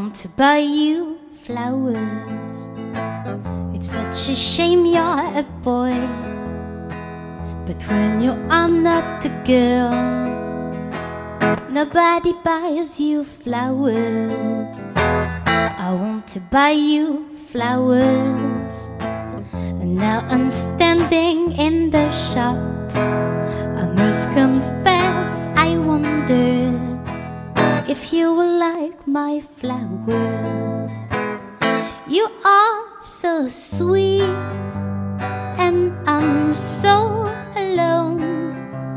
want to buy you flowers. It's such a shame you're a boy, but when you are not a girl, nobody buys you flowers. I want to buy you flowers, and now I'm standing in the shop. I must confess I wonder if you will like my flowers. You are so sweet, and I'm so alone.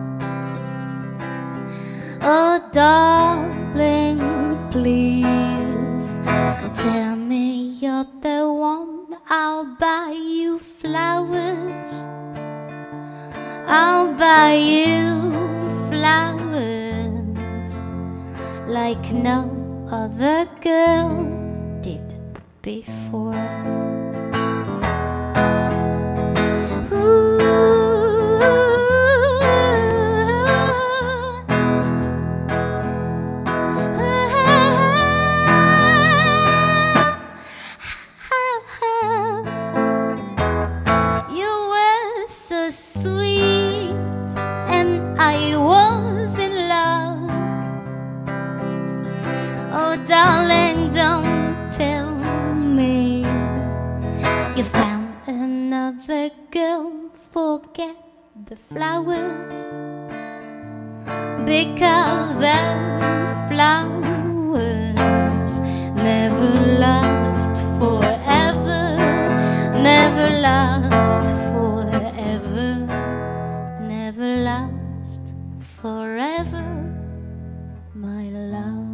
Oh darling, please tell me you're the one. I'll buy you flowers. I'll buy you flowers like no other girl did before. You were so sweet, and I was in love. Oh darling, don't tell me you found another girl. Forget the flowers, because the flowers never last forever, never last forever, never last forever, my love.